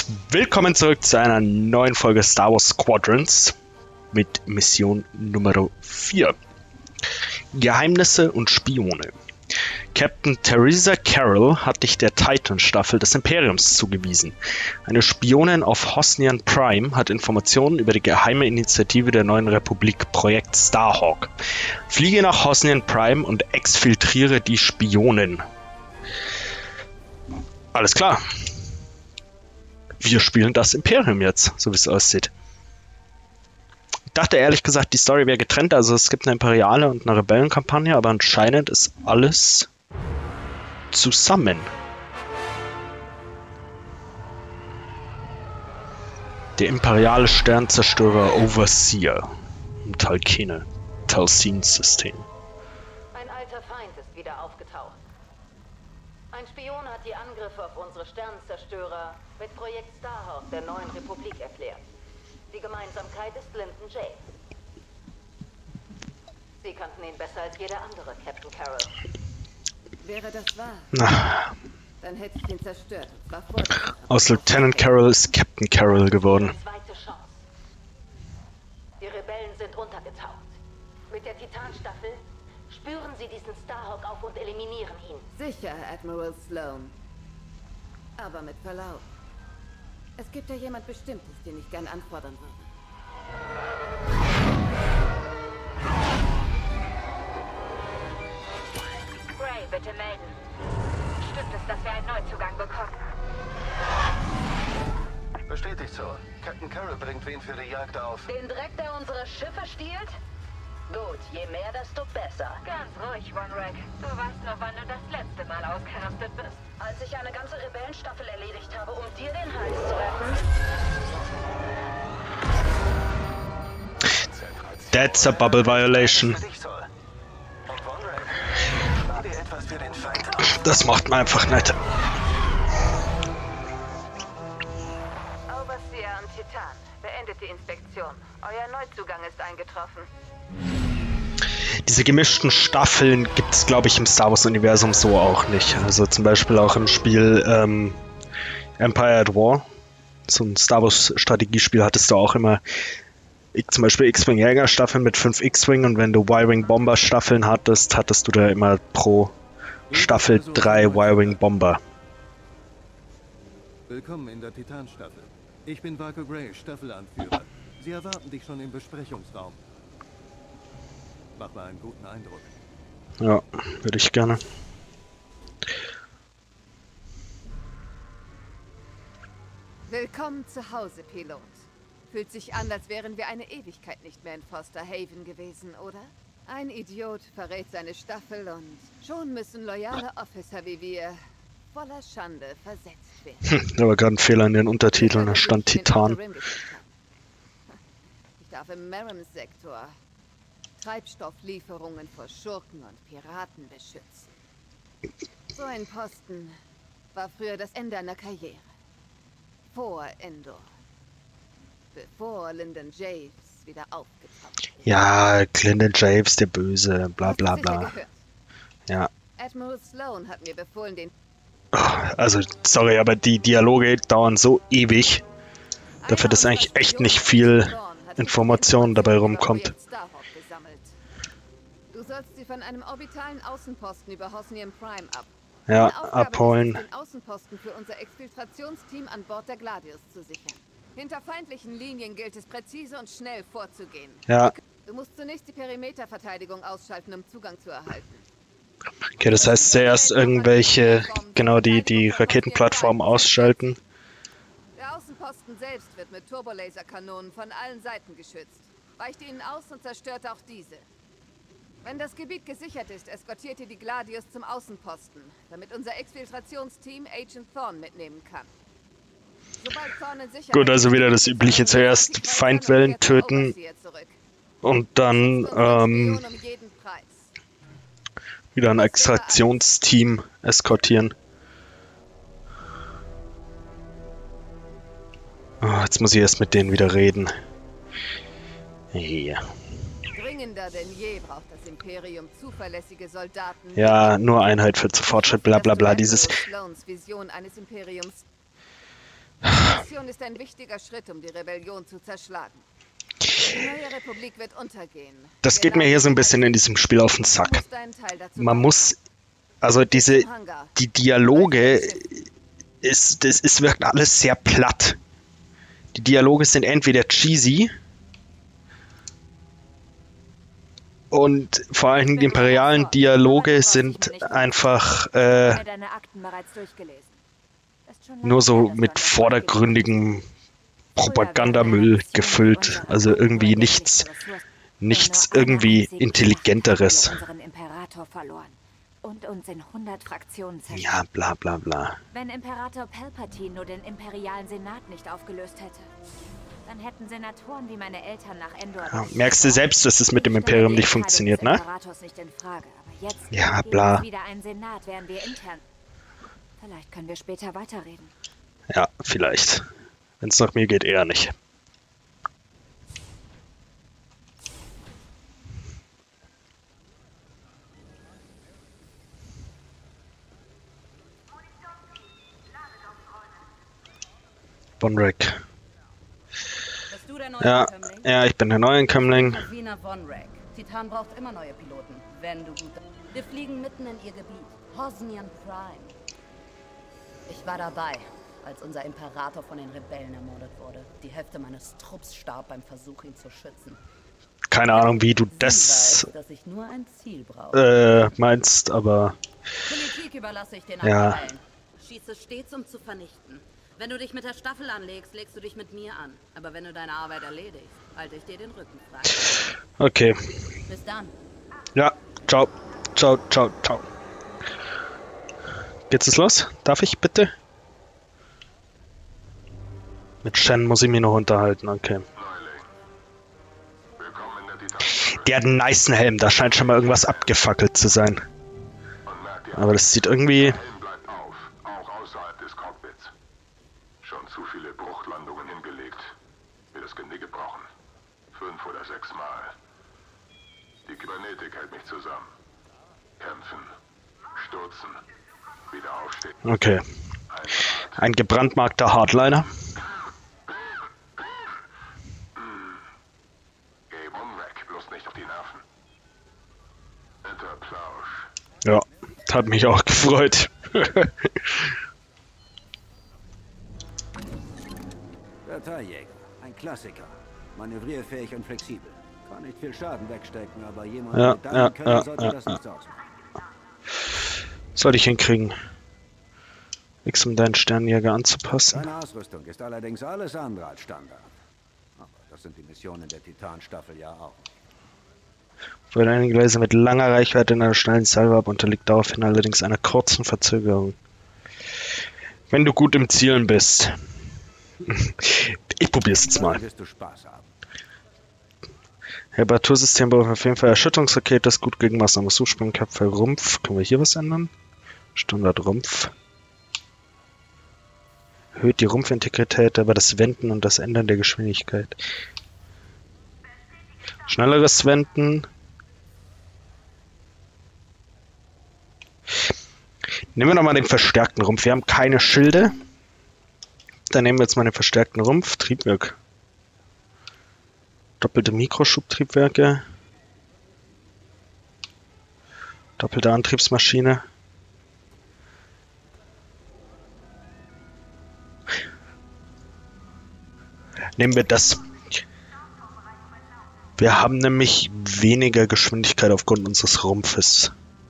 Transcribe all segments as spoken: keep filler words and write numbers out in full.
und willkommen zurück zu einer neuen Folge Star Wars Squadrons mit Mission Nummer vier. Geheimnisse und Spione. Captain Theresa Carroll hat dich der Titan-Staffel des Imperiums zugewiesen. Eine Spionin auf Hosnian Prime hat Informationen über die geheime Initiative der neuen Republik, Projekt Starhawk. Fliege nach Hosnian Prime und exfiltriere die Spionin. Alles klar. Wir spielen das Imperium jetzt, so wie es aussieht. Ich dachte ehrlich gesagt, die Story wäre getrennt, also es gibt eine imperiale und eine Rebellenkampagne, aber anscheinend ist alles zusammen. Der imperiale Sternzerstörer Overseer im Talkene, Talcin-System. Ein alter Feind ist wieder aufgetaucht. Ein Spion hat die Angriffe auf unsere Sternenzerstörer mit Projekt Starhawk der neuen Republik erklärt. Die Gemeinsamkeit ist Lyndon James. Sie kannten ihn besser als jeder andere, Captain Carroll. Wäre das wahr, Na, dann hätte ich ihn zerstört. Und zwar vor der- aus Lieutenant Carroll ist Captain Carroll geworden. Eine zweite Chance. Die Rebellen sind untergetaucht. Mit der Titanstaffel spüren sie diesen Starhawk auf und eliminieren ihn. Sicher, Admiral Sloan. Aber mit Verlaub. Es gibt ja jemand Bestimmtes, den ich gern anfordern würde. Gray, bitte melden. Stimmt es, dass wir einen Neuzugang bekommen? Bestätigt so. Captain Carroll bringt wen für die Jagd auf. Den Dreck, der unsere Schiffe stiehlt? Gut, je mehr, desto besser. Ganz ruhig, One-Rack. Du weißt noch, wann du das letzte Mal ausgerastet bist. Als ich eine ganze Rebellenstaffel erledigt habe, um dir den Hals zu retten. That's a bubble violation. Für dich soll. Und Vonrek, spar dir etwas für den Feind auf. Das macht man einfach nicht. Overseer und Titan, beendet die Inspektion. Euer Neuzugang ist eingetroffen. Diese gemischten Staffeln gibt es, glaube ich, im Star Wars-Universum so auch nicht. Also zum Beispiel auch im Spiel ähm, Empire at War, so ein Star Wars-Strategiespiel, hattest du auch immer ich, zum Beispiel X-Wing-Jäger-Staffeln mit fünf X-Wing und wenn du Y-Wing-Bomber-Staffeln hattest, hattest du da immer pro Staffel drei Y-Wing-Bomber. Willkommen in der Titan-Staffel. Ich bin Vaco Gray, Staffelanführer. Sie erwarten dich schon im Besprechungsraum. Mach mal einen guten Eindruck. Ja, würde ich gerne. Willkommen zu Hause, Pilot. Fühlt sich an, als wären wir eine Ewigkeit nicht mehr in Foster Haven gewesen, oder? Ein Idiot verrät seine Staffel und schon müssen loyale Officer wie wir voller Schande versetzt werden. Hm, da war gerade ein Fehler in den Untertiteln, da stand Titan. Ich darf im Merrim-Sektor Treibstofflieferungen vor Schurken und Piraten beschützen. So ein Posten war früher das Ende einer Karriere. Vor Endor. Bevor Lyndon James wieder aufgetaucht ist. Ja, Lyndon James, der Böse, bla bla Hast du sicher bla. gehört? Ja. Admiral Sloan hat mir befohlen, den... Also, sorry, aber die Dialoge dauern so ewig, dafür, dass eigentlich echt nicht viel Information dabei rumkommt. Du sollst sie von einem orbitalen Außenposten über Hosnian Prime ab. Ja, Deine Aufgabe abholen. ist es, den Außenposten für unser Exfiltrationsteam an Bord der Gladius zu sichern. Hinter feindlichen Linien gilt es präzise und schnell vorzugehen. Ja, Du musst zunächst die Perimeterverteidigung ausschalten, um Zugang zu erhalten. okay, das heißt zuerst irgendwelche, genau die, die Raketenplattformen ausschalten. Der Außenposten selbst wird mit Turbolaserkanonen von allen Seiten geschützt. Weicht ihnen aus und zerstört auch diese. Wenn das Gebiet gesichert ist, eskortiert ihr die Gladius zum Außenposten, damit unser Exfiltrationsteam Agent Thorne mitnehmen kann. Sobald Thorne in Sicherheit Gut, also wieder das ist, Übliche, zuerst ist, Feindwellen töten Overseer zurück. und dann ähm, Um jeden Preis. wieder ein Extraktionsteam eskortieren. Oh, jetzt muss ich erst mit denen wieder reden. Ja, Dringender denn je braucht das Imperium zuverlässige Soldaten. ja, nur Einheit für zu Fortschritt, bla bla bla, dieses... Sloans Vision eines Imperiums Mission ist ein wichtiger Schritt, um die Rebellion zu zerschlagen. Die neue Republik wird untergehen. Das geht mir hier so ein bisschen in diesem Spiel auf den Sack. Man muss, also diese, die Dialoge, ist, das ist, wirkt alles sehr platt. Die Dialoge sind entweder cheesy und vor allen Dingen die imperialen Dialoge sind einfach äh, nur so mit vordergründigem Propagandamüll gefüllt, also irgendwie nichts, nichts irgendwie Intelligenteres. Und uns in hundert Fraktionen zerstört. Ja, bla bla bla. Wenn Imperator Palpatine nur den imperialen Senat nicht aufgelöst hätte, dann hätten Senatoren wie meine Eltern nach Endor... Ja, merkst du selbst, dass es mit dem Imperium nicht funktioniert, ne? Nicht in Frage, aber jetzt ja, bla. wieder ein Senat, während wir intern... Vielleicht können wir später weiterreden. Ja, vielleicht. Wenn es nach mir geht, eher nicht. Vonreg. Bist du der neue Ja, Ankömmling? ja, ich bin der Neuankömmling. Wiener Vonreg. Titan braucht immer neue Piloten, wenn du gut... Wir fliegen mitten in ihr Gebiet. Hosnian Prime. Ich war dabei, als unser Imperator von den Rebellen ermordet wurde. Die Hälfte meines Trupps starb beim Versuch, ihn zu schützen. Keine Ahnung, wie du Sie das weiß, dass ich nur ein Ziel brauche. äh, meinst, aber Politik überlasse ich den Ja. Rebellen. Schieße stets, um zu vernichten. Wenn du dich mit der Staffel anlegst, legst du dich mit mir an. Aber wenn du deine Arbeit erledigst, halte ich dir den Rücken frei. okay. Bis dann. Ja, ciao, ciao, ciao, ciao. Geht's es los? Darf ich bitte? Mit Shen muss ich mich noch unterhalten, okay. Der hat einen nicen Helm, da scheint schon mal irgendwas abgefackelt zu sein. Aber das sieht irgendwie... Bleibt auf, auch außerhalb des Cockpits. Schon zu viele Bruchlandungen hingelegt. Wir das Genick gebrochen. Fünf oder sechs Mal. Die Kybernetik hält mich zusammen. Kämpfen. Stürzen. Wieder aufstehen. Okay. Ein gebrandmarkter Hardliner. Geh Vonreg, bloß nicht auf die Nerven. Enter Plausch. Ja, hat mich auch gefreut. Dateiljäger, ein Klassiker. Manövrierfähig und flexibel. Kann nicht viel Schaden wegstecken, aber jemand Ja, mit deinem ja, Können ja, sollte ja, das ja. nichts ausmachen. Soll ich hinkriegen. Nix, um deinen Sternjäger anzupassen. Deine Ausrüstung ist allerdings alles andere als Standard. Aber das sind die Missionen der Titan-Staffel ja auch. Für einige Laser mit langer Reichweite in einer schnellen Salve ab, unterliegt daraufhin allerdings einer kurzen Verzögerung. Wenn du gut im Zielen bist. Ich probier's jetzt mal. Dann wirst du Spaß haben. Reparatursystem braucht auf jeden Fall Erschütterungsrakete, das ist gut gegen Maßnahmen. Suchspringköpfe, Rumpf. Können wir hier was ändern? Standard Rumpf. Erhöht die Rumpfintegrität, aber das Wenden und das Ändern der Geschwindigkeit. Schnelleres Wenden. Nehmen wir nochmal den verstärkten Rumpf. Wir haben keine Schilde. Dann nehmen wir jetzt mal den verstärkten Rumpf. Triebwerk. Doppelte Mikroschubtriebwerke. Doppelte Antriebsmaschine. Nehmen wir das. Wir haben nämlich weniger Geschwindigkeit aufgrund unseres Rumpfes.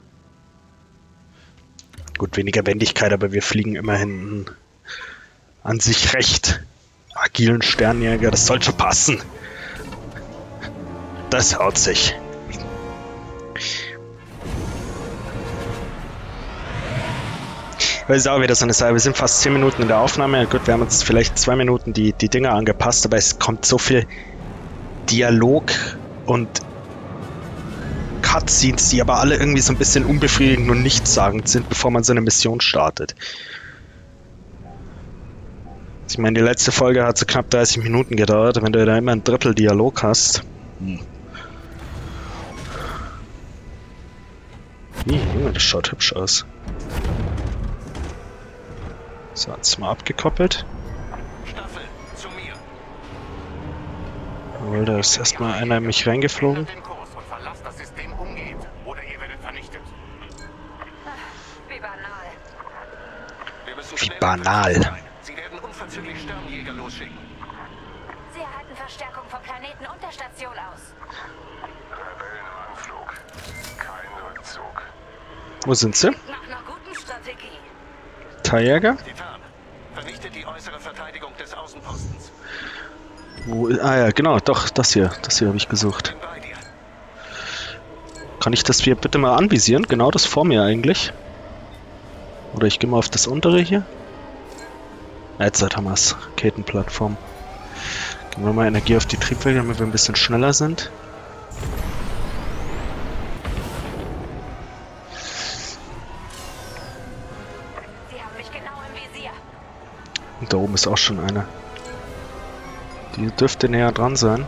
Gut, weniger Wendigkeit, aber wir fliegen immerhin an sich recht agilen Sternjäger. Das soll schon passen. Das haut sich. Das ist auch wieder so eine Sache. Wir sind fast zehn Minuten in der Aufnahme. Gut, wir haben uns vielleicht zwei Minuten die, die Dinger angepasst, aber es kommt so viel Dialog und Cutscenes, die aber alle irgendwie so ein bisschen unbefriedigend und nichtssagend sind, bevor man so eine Mission startet. Ich meine, die letzte Folge hat so knapp dreißig Minuten gedauert. Wenn du da immer ein Drittel Dialog hast. Hm. Junge, das schaut hübsch aus. So, hat's mal abgekoppelt. Staffel, Jawohl, da ist erstmal einer in mich reingeflogen. Den Kurs und verlasst das System umgehend, oder ihr werdet vernichtet. Wie banal. Wir müssen Wie schnell banal. sein. Sie werden unverzüglich Sternjäger losschicken. Sie erhalten Verstärkung vom Planeten und der Station aus. Rebellen im Anflug. Kein Rückzug. Wo sind sie? Nach einer guten Strategie. Tierjäger? Titan, vernichtet die äußere Verteidigung des Außenpostens. Wo, ah ja, genau, doch, das hier. Das hier habe ich gesucht. Bin bei dir. Kann ich das hier bitte mal anvisieren? Genau das vor mir eigentlich. Oder ich gehe mal auf das untere hier. Jetzt haben wir es. Raketenplattform. Geben wir mal Energie auf die Triebwerke, damit wir ein bisschen schneller sind. Sie haben mich genau im Visier. Und da oben ist auch schon eine. Die dürfte näher dran sein.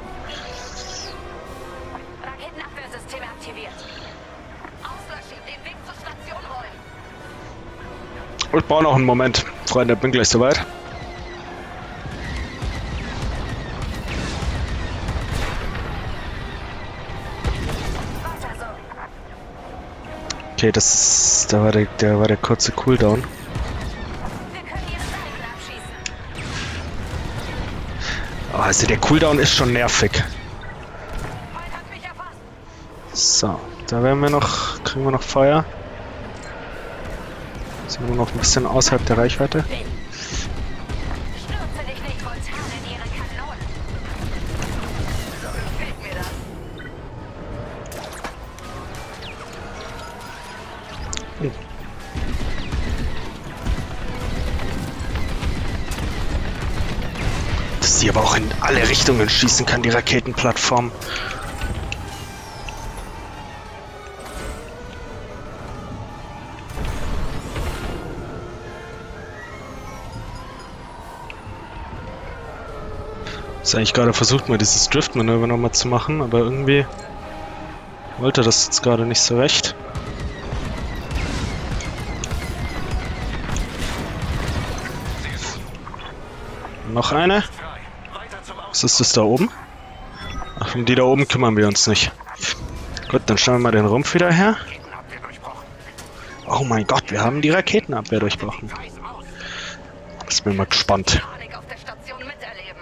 Raketenabwehrsysteme aktiviert. Auslöschen, den Weg zur Station räumen. Ich brauche noch einen Moment. Freunde, bin gleich soweit. Weiter so. Okay, das ist. Da war der, der war der kurze Cooldown. Wir können ihre Salven abschießen. Oh, also der Cooldown ist schon nervig. Feind hat mich erfasst. So, da werden wir noch. Kriegen wir noch Feuer. Sind wir noch ein bisschen außerhalb der Reichweite. Stürze dich nicht spontan in ihre Kanonen. So gefällt mir das. Dass sie aber auch in alle Richtungen schießen kann, die Raketenplattform. Ich habe eigentlich gerade versucht, mal dieses Drift-Manöver nochmal zu machen, aber irgendwie wollte das jetzt gerade nicht so recht. Noch eine. Was ist das da oben? Ach, um die da oben kümmern wir uns nicht. Gut, dann stellen wir mal den Rumpf wieder her. Oh mein Gott, wir haben die Raketenabwehr durchbrochen. Ich bin mal gespannt. Panik auf der Station miterleben.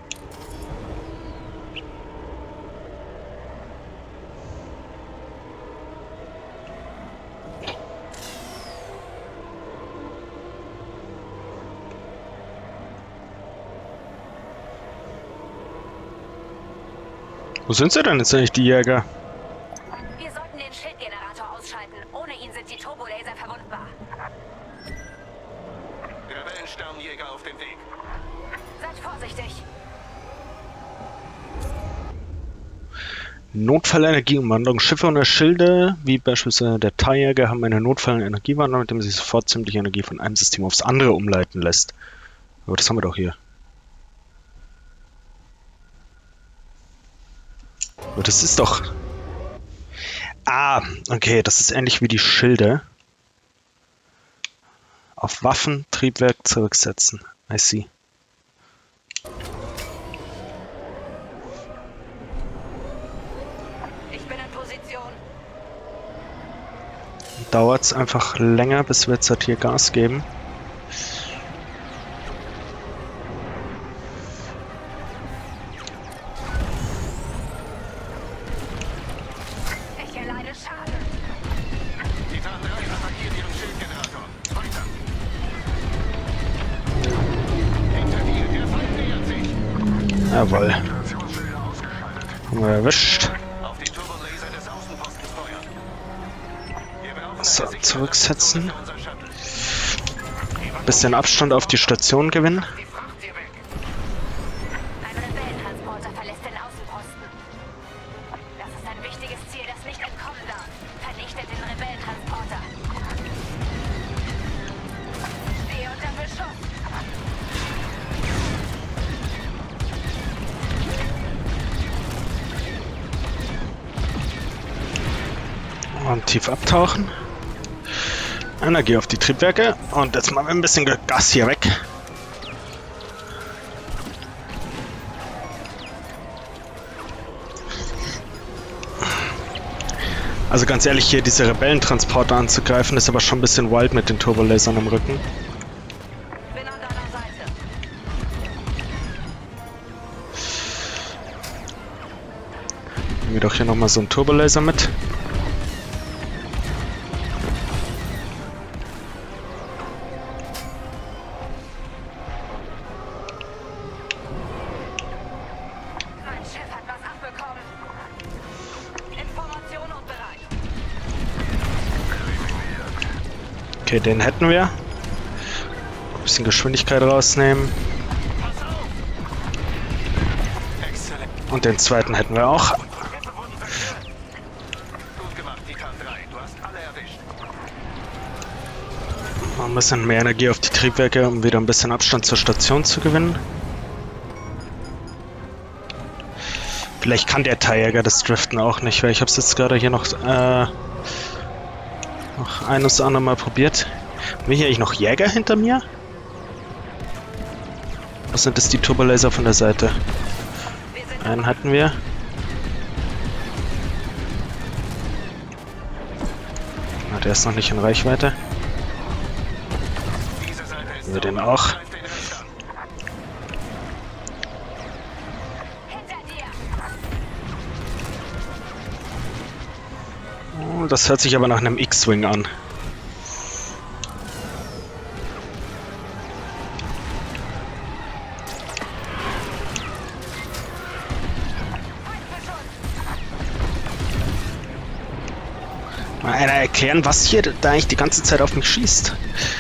Wo sind sie denn jetzt eigentlich, die Jäger? Wir sollten den Schildgenerator ausschalten. Ohne ihn sind die Turbolaser verwundbar. Rebellensternjäger auf dem Weg. Seid vorsichtig. Notfallenergieumwandlung. Schiffe und Schilde, wie beispielsweise der Tierjäger, haben eine Notfallenergiewandlung, mit dem sich sofort sämtliche Energie von einem System aufs andere umleiten lässt. Aber das haben wir doch hier. Aber das ist doch... Ah, okay, das ist ähnlich wie die Schilde. Auf Waffen, Triebwerk zurücksetzen. I see. Ich bin in Position. Dauert es einfach länger, bis wir jetzt halt hier Gas geben. Ich erleide Schaden. Titan drei attackiert ihren Schildgenerator. Weiter. Hinter dir, der Feind nähert sich. Jawohl. Haben wir erwischt. Auf die Turbolaser des Außenpostens feuern. Wir brauchen So, eine sichere zurücksetzen. Landung für unser Shuttle. Bisschen Abstand auf die Station gewinnen. Die Fracht hier weg. Ein Rebellentransporter verlässt den Außenposten. Das ist ein wichtiges Ziel, das nicht entkommen darf. Vernichtet den Rebellentransporter. Stehe unter Beschuss. Und tief abtauchen. Energie auf die Triebwerke. Und jetzt machen wir ein bisschen Gas hier weg. Also ganz ehrlich, hier diese Rebellentransporter anzugreifen, ist aber schon ein bisschen wild mit den Turbolasern im Rücken. Bin an deiner Seite. Nehmen wir doch hier nochmal so einen Turbolaser mit. Mein Chef hat was abbekommen. Information und bereit. Okay, den hätten wir. Ein bisschen Geschwindigkeit rausnehmen. Und den zweiten hätten wir auch. Gut gemacht, Titan drei. Du hast alle erwischt. Noch ein bisschen mehr Energie auf die Triebwerke, um wieder ein bisschen Abstand zur Station zu gewinnen. Vielleicht kann der Teiljäger das Driften auch nicht, weil ich habe es jetzt gerade hier noch, äh, noch ein oder andere Mal probiert. Haben wir hier eigentlich noch Jäger hinter mir? Was sind das, die Turbolaser von der Seite? Einen hatten wir. Ah, der ist noch nicht in Reichweite. Nehmen wir den auch. Oh, das hört sich aber nach einem X-Wing an. Mal einer erklären, was hier da eigentlich die ganze Zeit auf mich schießt.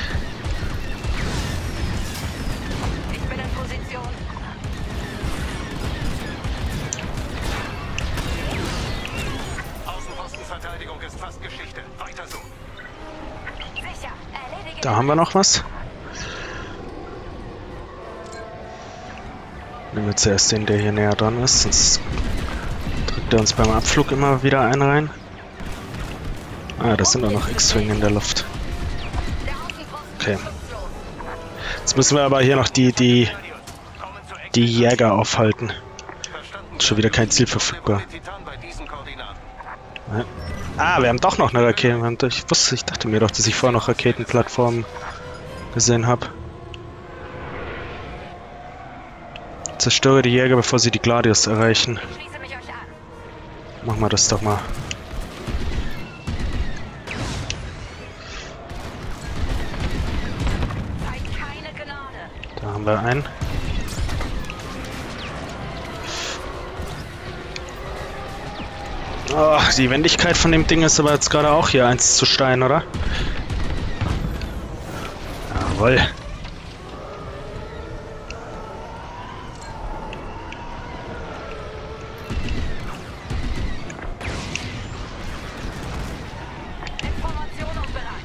Ich bin in Position. Außenpostenverteidigung ist fast Geschichte. Weiter so. Sicher. Erledige. Da haben wir noch was. Nehmen wir zuerst den, der hier näher dran ist, sonst drückt er uns beim Abflug immer wieder einen rein. Ah, das sind auch noch X-Wing in der Luft. Okay. Jetzt müssen wir aber hier noch die, die, die Jäger aufhalten. Schon wieder kein Ziel verfügbar. Ja. Ah, wir haben doch noch eine Rakete. Ich wusste, ich dachte mir doch, dass ich vorher noch Raketenplattformen gesehen habe. Zerstöre die Jäger, bevor sie die Gladius erreichen. Schließe mich euch an. Machen wir das doch mal. Zeig keine Gnade. Da haben wir einen. Oh, die Wendigkeit von dem Ding ist aber jetzt gerade auch hier eins zu Stein, oder? Jawohl. Information und bereit.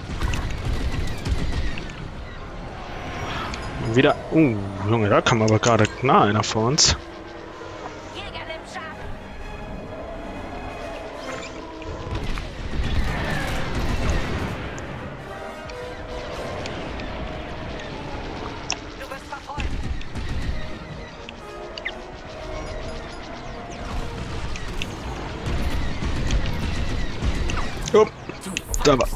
Und wieder. Uh, Junge, da kam aber gerade nah einer vor uns. Jäger nimmt scharf. Du bist verfolgt. Oh, da war.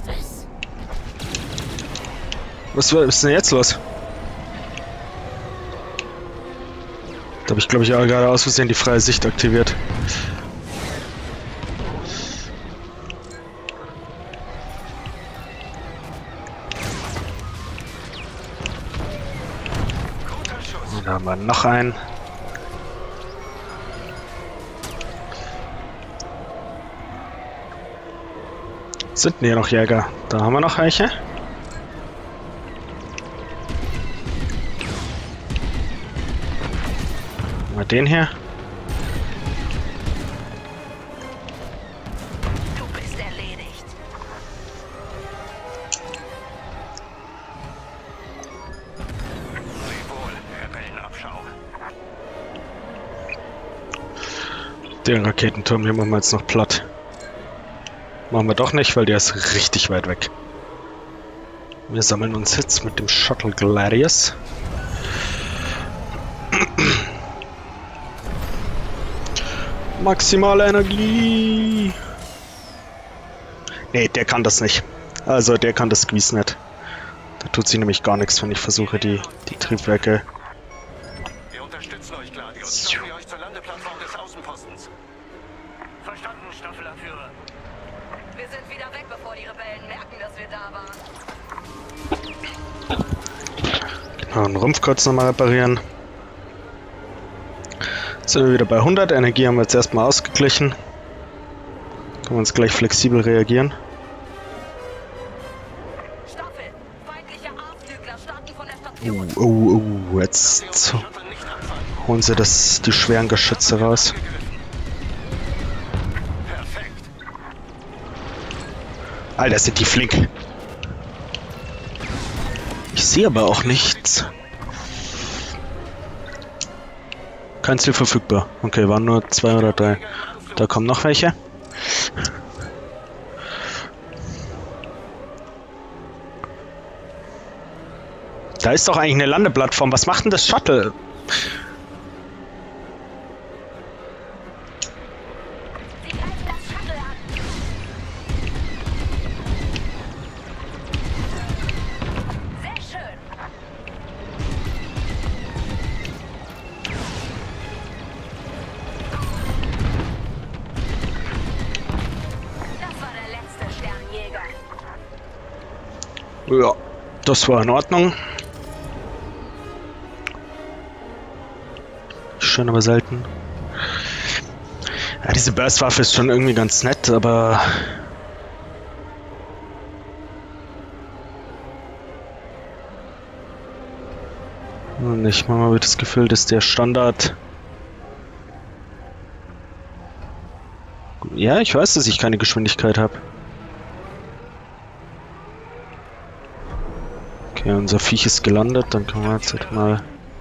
Was war was ist denn jetzt los? Da habe ich, glaube ich, auch gerade aus Versehen die freie Sicht aktiviert. Und da haben wir noch einen. Sind denn hier noch Jäger? Da haben wir noch welche. Mal den hier. Du bist erledigt. Leb wohl, Rebellenabschau. Den Raketenturm hier machen wir jetzt noch platt. Machen wir doch nicht, weil der ist richtig weit weg. Wir sammeln uns jetzt mit dem Shuttle Gladius. Maximale Energie! Nee, der kann das nicht. Also der kann das Squeeze nicht. Da tut sie nämlich gar nichts, wenn ich versuche, die, die Triebwerke... Wir unterstützen euch, Gladius. Schaffen wir euch zur Landeplattform des Außenpostens. Verstanden, Staffelanführer. Wir sind wieder weg, bevor die Rebellen merken, dass wir da waren. Genau, den Rumpf kurz nochmal reparieren. Sind wir wieder bei hundert. Energie haben wir jetzt erstmal ausgeglichen. Können wir uns gleich flexibel reagieren. Staffel, feindliche A-Flügler starten von der Station. Oh, oh, oh, jetzt holen sie das, die schweren Geschütze raus. Alter, sind die flink. Ich sehe aber auch nichts. Kein Ziel verfügbar. Okay, waren nur zwei oder drei. Da kommen noch welche. Da ist doch eigentlich eine Landeplattform. Was macht denn das Shuttle? Ja, das war in Ordnung. Schön, aber selten. Ja, diese Burstwaffe ist schon irgendwie ganz nett, aber... Und ich manchmal wird das Gefühl, dass der Standard... Ja, ich weiß, dass ich keine Geschwindigkeit habe. Okay, unser Viech ist gelandet, dann können wir jetzt halt mal...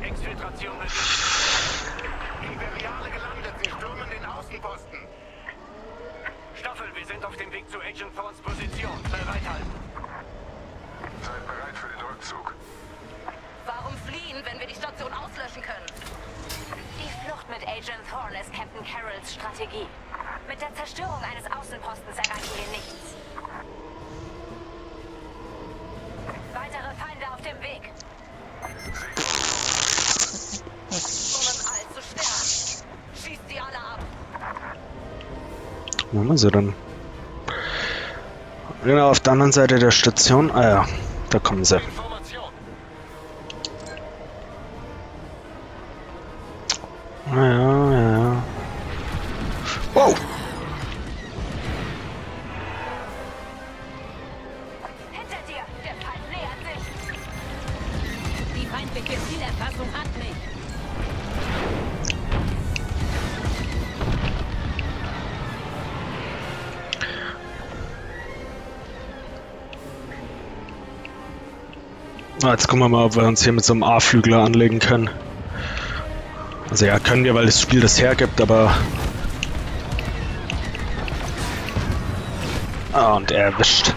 Imperiale gelandet, sie stürmen den Außenposten. Staffel, wir sind auf dem Weg zu Agent Thorns Position. Bereithalten. Seid bereit für den Rückzug. Warum fliehen, wenn wir die Station auslöschen können? Die Flucht mit Agent Thorn ist Captain Carrolls Strategie. Mit der Zerstörung eines Außenpostens erreichen wir nichts. Weitere Feinde auf dem Weg. Um allzu sterben. Schießt sie alle ab. Wo haben wir sie dann? Genau, auf der anderen Seite der Station. Ah ja, da kommen sie. Ah ja, ja, ja. Wow! Hinter dir, der Feind nähert sich. Die feindliche Zielerfassung hat mich. Ah, jetzt gucken wir mal, ob wir uns hier mit so einem A-Flügler anlegen können. Also ja, können wir, weil das Spiel das hergibt, aber... Ah, und er erwischt.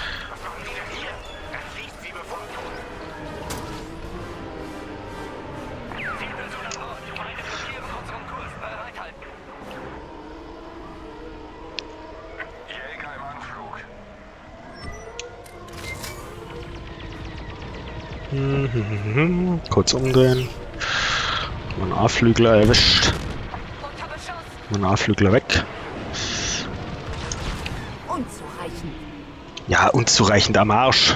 Jäger im Anflug. Mhm, kurz umdrehen. Mein A-Flügler erwischt. Mein A-Flügler weg. Unzureichend. Ja, unzureichend am Arsch.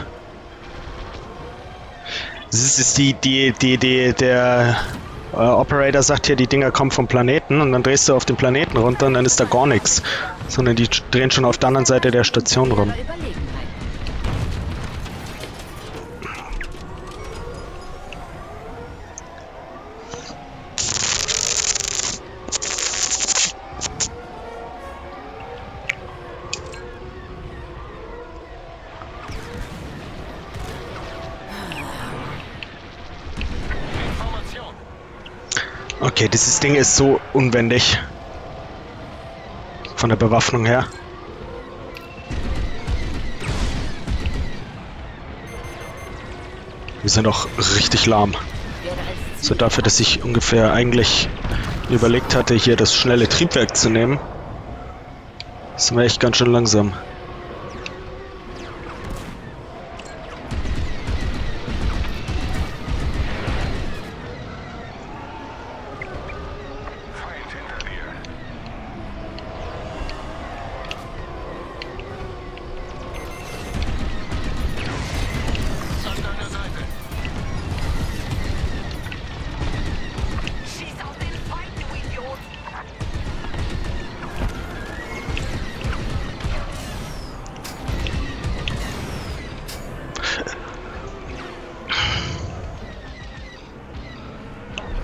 Das ist die, die, die, die, der äh, Operator sagt hier, die Dinger kommen vom Planeten und dann drehst du auf den Planeten runter und dann ist da gar nichts. Sondern die drehen schon auf der anderen Seite der Station rum. Okay, dieses Ding ist so unwendig. Von der Bewaffnung her. Wir sind auch richtig lahm. So dafür, dass ich ungefähr eigentlich überlegt hatte, hier das schnelle Triebwerk zu nehmen, sind wir echt ganz schön langsam.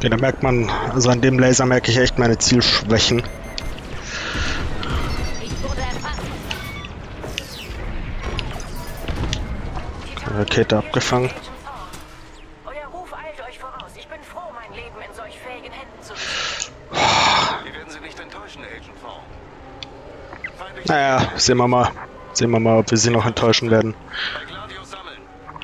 Okay, da merkt man, also an dem Laser merke ich echt meine Zielschwächen. Rakete abgefangen. Euer Ruf eilt euch voraus. Ich bin froh, mein Leben in solch fähigen Händen zu richten. Wir werden Sie nicht enttäuschen, Agent Vaughn. Naja, sehen wir mal. Sehen wir mal, ob wir sie noch enttäuschen werden. Bei Gladius sammeln.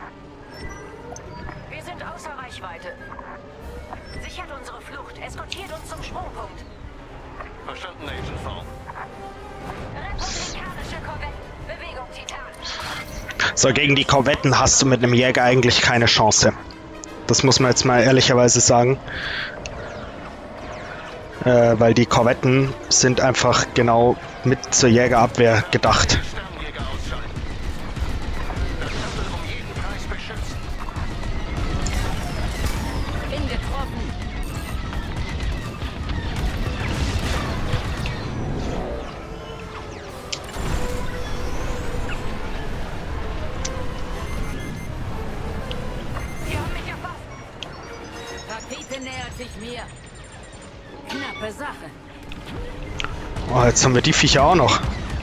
Wir sind außer Reichweite. Sichert unsere Flucht. Eskortiert uns zum Sprungpunkt. Verstanden, Agent Vaughn. Republikanische Korvette. Bewegung Titan. So, gegen die Korvetten hast du mit einem Jäger eigentlich keine Chance. Das muss man jetzt mal ehrlicherweise sagen. Äh, weil die Korvetten sind einfach genau mit zur Jägerabwehr gedacht. Sternjäger ausschalten. Das Shuttle um jeden Preis beschützen. Bin getroffen. Sie haben mich erfasst. Rakete nähert sich mir. Knappe Sache. Oh, jetzt haben wir die Viecher auch noch.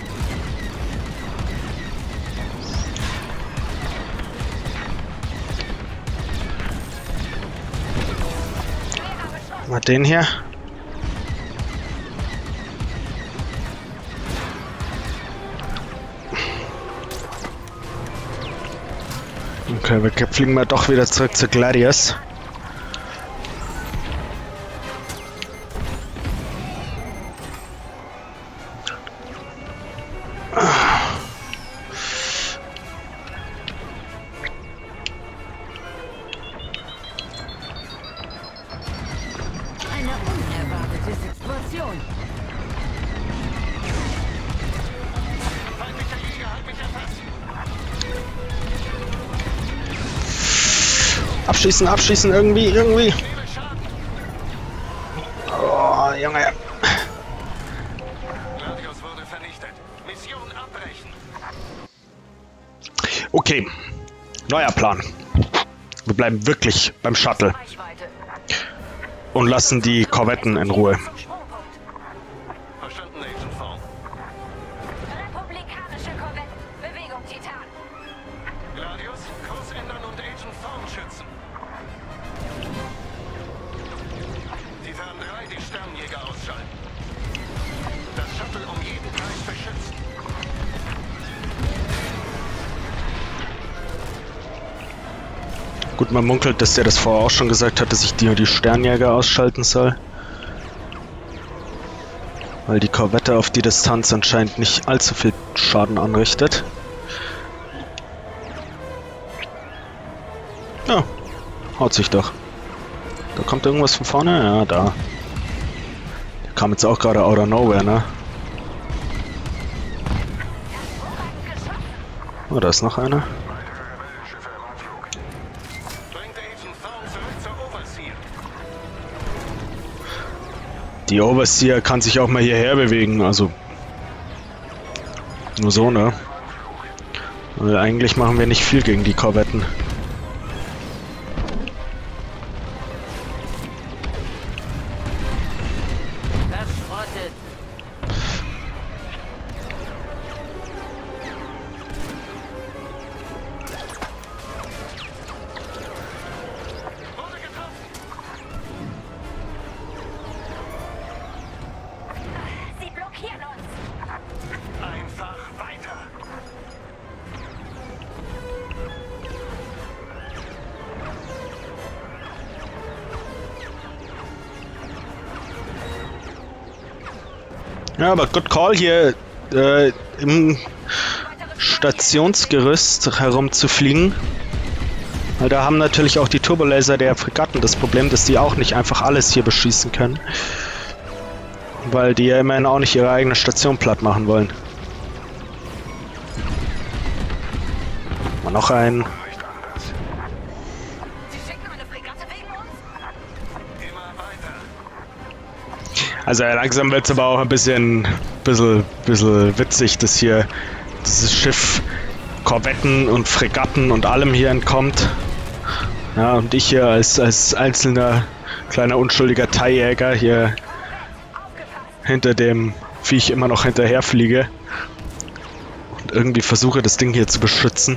Mal den hier. Okay, wir fliegen mal doch wieder zurück zu Gladius. Eine unerwartete Situation. Feindlicher Jäger hat mich erfasst. Abschießen, abschießen, irgendwie, irgendwie. Nehme Schaden. Oh, Junge. Gladius wurde vernichtet. Mission abbrechen. Okay, neuer Plan. Wir bleiben wirklich beim Shuttle Reichweite. und lassen die Korvetten in Ruhe. Zum Sprungpunkt. Verstanden, Agent Vaughn. Republikanische Korvette. Bewegung Titan. Gladius, Kurs ändern und Agent Vaughn schützen. Titan drei, die Sternjäger ausschalten. Das Shuttle um jeden Preis beschützen. Gut, man munkelt, dass der das vorher auch schon gesagt hat, dass ich die, die Sternjäger ausschalten soll. Weil die Korvette auf die Distanz anscheinend nicht allzu viel Schaden anrichtet. Ja, haut sich doch. Da kommt irgendwas von vorne? Ja, da. Der kam jetzt auch gerade out of nowhere, ne? Oh, da ist noch einer. Bringt Agent Vaughn zurück zur Overseer. Die Overseer kann sich auch mal hierher bewegen, also nur so, ne? Weil eigentlich machen wir nicht viel gegen die Korvetten. Verschrottet. Wurde getroffen. Sie blockieren uns. Einfach weiter. Ja, aber good call hier äh, im Stationsgerüst herumzufliegen. Weil da haben natürlich auch die Turbolaser der Fregatten das Problem, dass die auch nicht einfach alles hier beschießen können. Weil die ja immerhin auch nicht ihre eigene Station platt machen wollen. Mal noch einen. Sie schicken eine Fregatte wegen uns? Immer weiter. Also langsam wird es aber auch ein bisschen, bisschen, bisschen witzig, dass hier dieses Schiff Korvetten und Fregatten und allem hier entkommt. Ja, und ich hier als, als einzelner Kleiner unschuldiger Thai-Jäger hier hinter dem Viech immer noch hinterherfliege. Und irgendwie versuche, das Ding hier zu beschützen.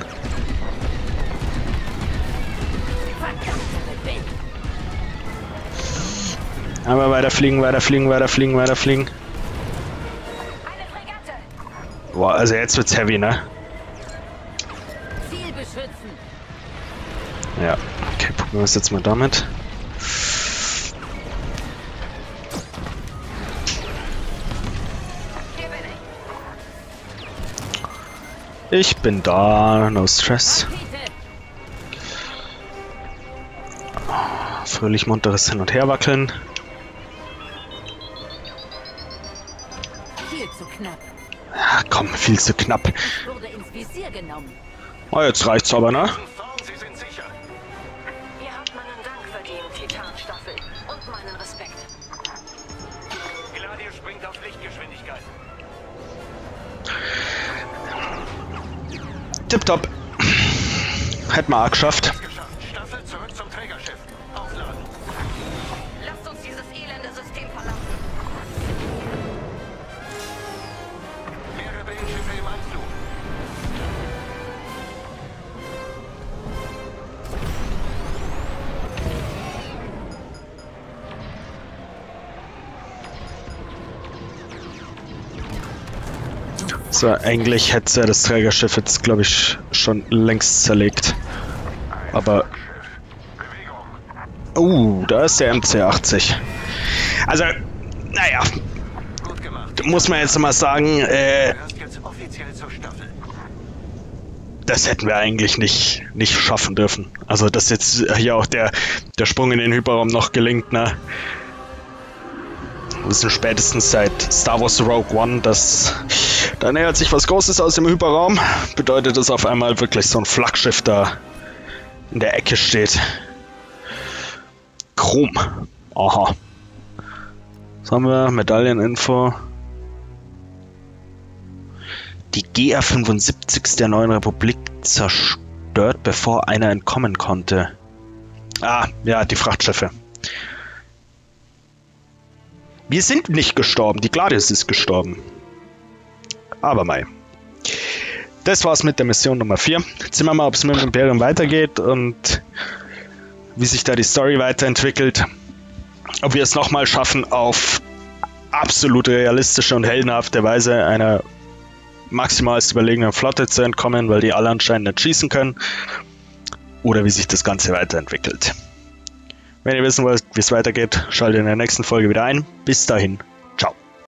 Aber weiterfliegen, weiterfliegen, weiterfliegen, weiterfliegen. Boah, also jetzt wird's heavy, ne? Ziel beschützen. Ja, okay, probieren wir es jetzt mal damit. Ich bin da, no stress. Fröhlich munteres Hin- und Herwackeln. Viel zu knapp. Ah, komm, viel zu knapp. Wurde ins Visier genommen. Oh, jetzt reicht's aber, ne? Sie sind sicher. Ihr habt meinen Dank verdient, Titanstaffel. Und meinen Respekt. Gladius springt auf Lichtgeschwindigkeit. Tipptopp. Hätten wir auch geschafft. Geschafft. Staffel zurück zum Trägerschiff. Aufladen. Lasst uns dieses elende System verlassen. Mehr Rebellenschiffe im Anflug. So, eigentlich hätte er das Trägerschiff jetzt, glaube ich, schon längst zerlegt. Aber... Uh, da ist der M C achtzig. Also, naja, Gut gemacht. muss man jetzt mal sagen, äh, Du gehörst jetzt offiziell zur Staffel. das hätten wir eigentlich nicht, nicht schaffen dürfen. Also, dass jetzt hier auch der, der Sprung in den Hyperraum noch gelingt, ne? Wir wissen spätestens seit Star Wars Rogue One, dass da nähert sich was Großes aus dem Hyperraum. Bedeutet, dass auf einmal wirklich so ein Flaggschiff da in der Ecke steht. Chrom. Aha. Was haben wir? Medailleninfo. Die G R fünfundsiebzig der Neuen Republik zerstört, bevor einer entkommen konnte. Ah, ja, die Frachtschiffe. Wir sind nicht gestorben, die Gladius ist gestorben. Aber mei. Das war's mit der Mission Nummer vier. Jetzt sehen wir mal, ob es mit dem Imperium weitergeht und wie sich da die Story weiterentwickelt. Ob wir es nochmal schaffen, auf absolut realistische und heldenhafte Weise einer maximalst überlegenen Flotte zu entkommen, weil die alle anscheinend nicht schießen können. Oder wie sich das Ganze weiterentwickelt. Wenn ihr wissen wollt, wie es weitergeht, schaltet in der nächsten Folge wieder ein. Bis dahin.